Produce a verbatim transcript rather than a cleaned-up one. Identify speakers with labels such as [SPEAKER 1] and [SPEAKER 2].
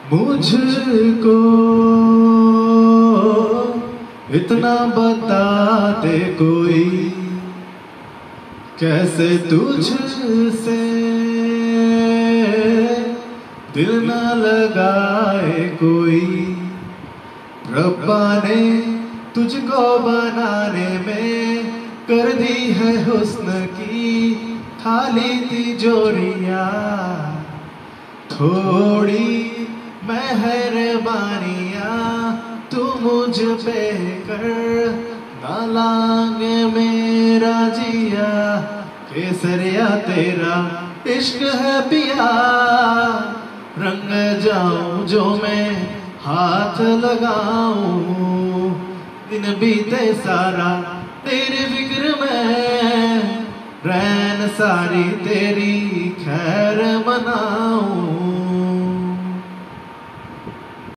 [SPEAKER 1] मुझको इतना बता दे कोई, कैसे तुझसे दिल न लगाए कोई। रब्बा ने तुझको बनाने में कर दी है हुस्न की खाली तिजोरियां। थोड़ी मेहरबानियां तू मुझ पे कर, ना लागे मेरा जिया केसरिया तेरा इश्क है पिया। रंग जाऊं जो मैं हाथ लगाऊं, दिन बीते सारा तेरी फिक्र में, रैन सारी तेरी खैर मनाऊं।